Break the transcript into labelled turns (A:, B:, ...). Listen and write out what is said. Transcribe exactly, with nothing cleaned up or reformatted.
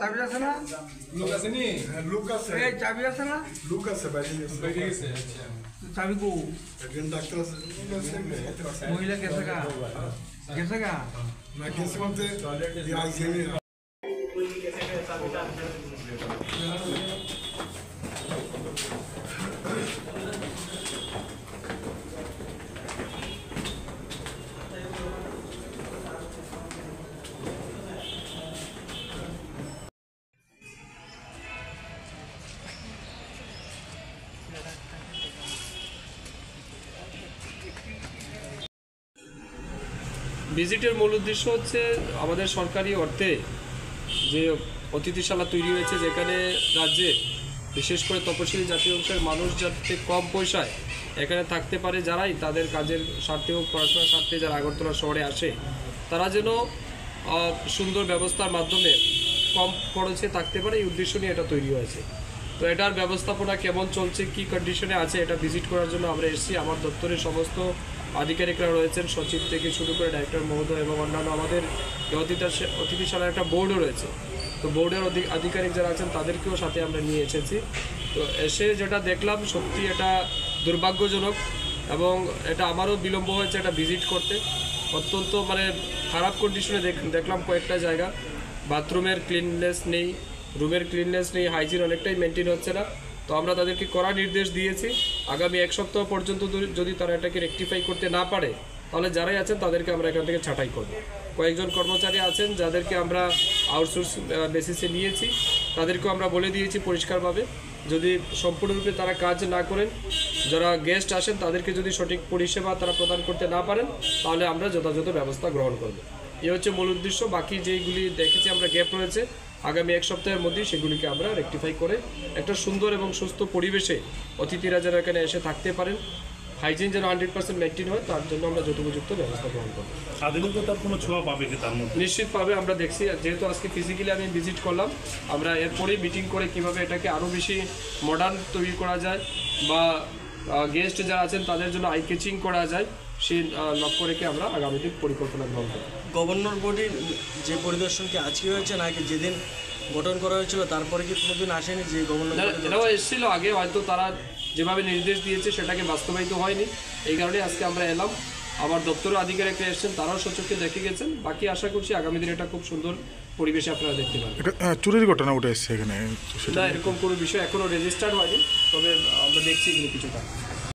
A: চাবি আছে না?
B: লোক আছে নি?
C: লোক আছে।
A: এই চাবি আছে না?
C: লোক আছে বাইরে গেছে।
B: বাইরে গেছে আচ্ছা।
A: চাবি কো?
C: একজন ডাক্তার আছে।
A: মহিলা গেছে গা? গেছে গা?
C: না গেছে বলতে আইসিএমে
D: ভিজিটের মূল উদ্দেশ্য হচ্ছে আমাদের সরকারি অর্থে যে অতিথিশালা তৈরি হয়েছে, যেখানে রাজ্যে বিশেষ করে তপশিলি জাতীয় অংশের মানুষ যাতে কম পয়সায় এখানে থাকতে পারে, যারাই তাদের কাজের স্বার্থে হোক পড়াশোনার স্বার্থে যারা আগরতলা শহরে আসে, তারা যেন সুন্দর ব্যবস্থার মাধ্যমে কম খরচে থাকতে পারে, এই উদ্দেশ্য নিয়ে এটা তৈরি হয়েছে। তো এটার ব্যবস্থাপনা কেমন চলছে, কি কন্ডিশনে আছে, এটা ভিজিট করার জন্য আমরা এসেছি। আমার দপ্তরের সমস্ত আধিকারিকরা রয়েছেন, সচিব থেকে শুরু করে ডাইরেক্টর মহোদয় এবং অন্যান্য আমাদের অতিথিশালার একটা বোর্ডও রয়েছে। তো বোর্ডের আধিকারিক যারা আছেন তাদেরকেও সাথে আমরা নিয়ে এসেছি। তো এসে যেটা দেখলাম সত্যি এটা দুর্ভাগ্যজনক এবং এটা আমারও বিলম্ব হয়েছে এটা ভিজিট করতে। অত্যন্ত মানে খারাপ কন্ডিশনে দেখলাম কয়েকটা জায়গা, বাথরুমের ক্লিননেস নেই, রুমের ক্লিননেস নেই, হাইজিন অনেকটাই মেনটেন হচ্ছে না। তো আমরা তাদেরকে কড়া নির্দেশ দিয়েছি, আগামী এক সপ্তাহ পর্যন্ত যদি তারা এটাকে রেকটিফাই করতে না পারে তাহলে যারাই আছেন তাদেরকে আমরা এখান থেকে ছাঁটাই করব। কয়েকজন কর্মচারী আছেন যাদেরকে আমরা আউটসোর্স বেসিসে নিয়েছি, তাদেরকেও আমরা বলে দিয়েছি পরিষ্কারভাবে, যদি সম্পূর্ণরূপে তারা কাজ না করেন, যারা গেস্ট আসেন তাদেরকে যদি সঠিক পরিষেবা তারা প্রদান করতে না পারেন তাহলে আমরা যথাযথ ব্যবস্থা গ্রহণ করব। এ হচ্ছে মূল উদ্দেশ্য। বাকি যেইগুলি দেখেছি আমরা গ্যাপ রয়েছে, আগামী এক সপ্তাহের মধ্যেই সেগুলিকে আমরা রেকটিফাই করে একটা সুন্দর এবং সুস্থ পরিবেশে অতিথিরা যেন এখানে এসে থাকতে পারেন, হাইজিন যেন হান্ড্রেড পার্সেন্ট মেনটেন হয়, তার জন্য আমরা যথোপযুক্ত ব্যবস্থা গ্রহণ করব।
E: আধুনিকতার কোনো ছোঁয়া পাবে কি তার মধ্যে?
D: নিশ্চিতভাবে আমরা দেখছি, যেহেতু আজকে ফিজিক্যালি আমি ভিজিট করলাম, আমরা এরপরেই মিটিং করে কীভাবে এটাকে আরও বেশি মডার্ন তৈরি করা যায় বা গেস্ট যারা আছেন তাদের জন্য আই ক্যাচিং করা যায়, সেই লক্ষ্য রেখে আমরা আগামী দিন পরিকল্পনা গ্রহণ করব।
F: গভর্নর বডির যে পরিদর্শন কি আজকে হয়েছে নাকি যেদিন গঠন করা হয়েছিল তারপরে কি কোনোদিন আসেনি? যে গভর্নর
D: এরাও এসেছিল আগে, হয়তো তারা যেভাবে নির্দেশ দিয়েছে সেটাকে বাস্তবায়িত হয়নি, এই কারণে আজকে আমরা এলাম। আমার দপ্তরের আধিকারিকরা এসেছেন, তারাও সচক্ষে দেখে গেছেন। বাকি আশা করছি আগামী দিনে এটা খুব সুন্দর পরিবেশে আপনারা দেখতে পাবেন।
G: চুরির ঘটনা উঠে এসছে এখানে,
D: না এরকম কোনো বিষয় এখনও রেজিস্টার্ড হয়নি, তবে আমরা দেখছি এগুলো কিছুটা।